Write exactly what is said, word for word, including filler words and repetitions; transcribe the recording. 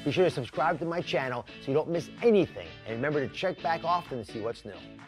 Be sure to subscribe to my channel so you don't miss anything. And remember to check back often to see what's new.